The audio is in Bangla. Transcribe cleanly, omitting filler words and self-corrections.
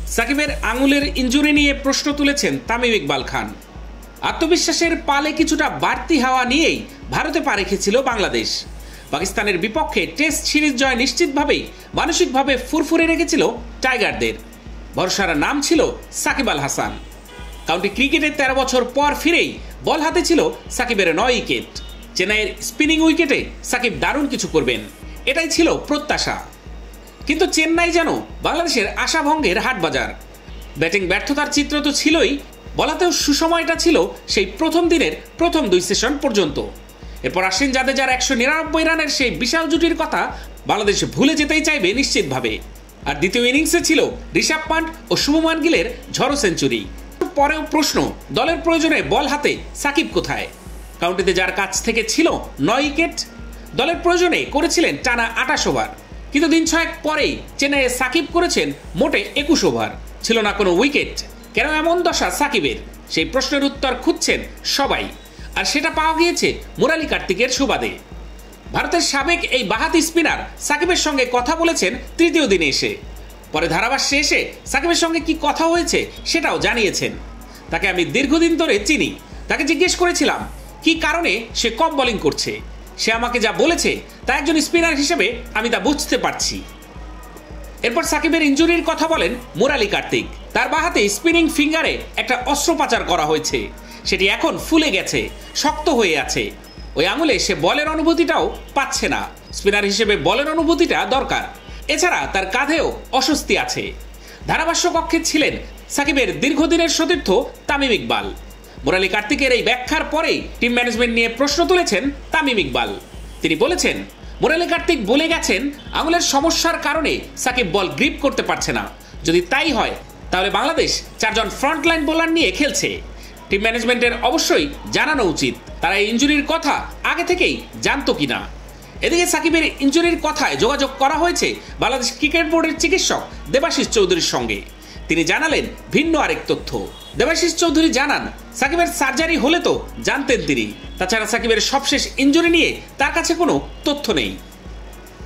সাকিবের আঙুলের ইনজুরি নিয়ে প্রশ্ন তুলেছেন তামিম ইকবাল খান। আত্মবিশ্বাসের পালে কিছুটা বাড়তি হাওয়া নিয়েই ভারতে পা রেখেছিল বাংলাদেশ। পাকিস্তানের বিপক্ষে টেস্ট সিরিজ জয় নিশ্চিতভাবেই মানসিকভাবে ফুরফুরে রেখেছিল টাইগারদের। ভরসার নাম ছিল সাকিব আল হাসান। কাউন্টি ক্রিকেটে 13 বছর পর ফিরেই বল হাতে ছিল সাকিবের 9 উইকেট। চেন্নাইয়ের স্পিনিং উইকেটে সাকিব দারুণ কিছু করবেন, এটাই ছিল প্রত্যাশা। কিন্তু চেন্নাই যেন বাংলাদেশের আশাভঙ্গের হাটবাজার। ব্যাটিং ব্যর্থতার চিত্র তো ছিলই, বলাতেও সুসময়টা ছিল সেই প্রথম দিনের প্রথম 2 সেশন পর্যন্ত। এরপর আশ্বিন জাদেজার 199 রানের সেই বিশাল জুটির কথা বাংলাদেশ ভুলে যেতেই চাইবে নিশ্চিতভাবে। আর দ্বিতীয় ইনিংসে ছিল ঋষভ পান্ট ও শুভমান গিলের ঝড়ো সেঞ্চুরি। পরেও প্রশ্ন, দলের প্রয়োজনে বল হাতে সাকিব কোথায়? কাউন্টিতে যার কাছ থেকে ছিল 9 উইকেট, দলের প্রয়োজনে করেছিলেন টানা 28 ওভার। কিন্তু দিন 6 পরেই চেন্নাইয়ে সাকিব করেছেন মোটে 21 ওভার, ছিল না কোনো উইকেট। কেন এমন দশা সাকিবের? সেই প্রশ্নের উত্তর খুঁজছেন সবাই, আর সেটা পাওয়া গিয়েছে মুরালি কার্তিকের সুবাদে। ভারতের সাবেক এই বাঁহাতি স্পিনার সাকিবের সঙ্গে কথা বলেছেন তৃতীয় দিনে এসে। পরে ধারাভাষ্যে এসে সাকিবের সঙ্গে কি কথা হয়েছে সেটাও জানিয়েছেন। তাকে আমি দীর্ঘদিন ধরে চিনি। তাকে জিজ্ঞেস করেছিলাম কি কারণে সে কম বোলিং করছে। সে আমাকে যা বলেছে তা একজন স্পিনার হিসেবে আমি তা বুঝতে পারছি। এরপর সাকিবের ইনজুরির কথা বলেন মুরালি কার্তিক। তার বাঁহাতে স্পিনিং ফিঙ্গারে একটা অস্ত্রোপচার করা হয়েছে, সেটি এখন ফুলে গেছে, শক্ত হয়ে আছে। ওই আঙুলে সে বলের অনুভূতিটাও পাচ্ছে না। স্পিনার হিসেবে বলের অনুভূতিটা দরকার। এছাড়া তার কাঁধেও অস্বস্তি আছে। ধারাভাষ্য কক্ষে ছিলেন সাকিবের দীর্ঘদিনের সতীর্থ তামিম ইকবাল। মুরালি কার্তিকের এই ব্যাখ্যার পরেই টিম ম্যানেজমেন্ট নিয়ে প্রশ্ন তুলেছেন তামিম ইকবাল। তিনি বলেছেন, মুরালি কার্তিক বলে গেছেন আঙুলের সমস্যার কারণে সাকিব বল গ্রিপ করতে পারছে না। যদি তাই হয় তাহলে বাংলাদেশ 4 জন ফ্রন্টলাইন বোলার নিয়ে খেলছে। টিম ম্যানেজমেন্টের অবশ্যই জানানো উচিত তারা এই ইনজুরির কথা আগে থেকেই জানতো কিনা। এদিকে সাকিবের ইনজুরির কথায় যোগাযোগ করা হয়েছে বাংলাদেশ ক্রিকেট বোর্ডের চিকিৎসক দেবাশিস চৌধুরীর সঙ্গে। তিনি জানালেন ভিন্ন আরেক তথ্য। দেবাশিস চৌধুরী জানান, সাকিবের সার্জারি হলে তো জানতেন তিনি। তাছাড়া সাকিবের সবশেষ ইনজুরি নিয়ে তার কাছে কোনো তথ্য নেই।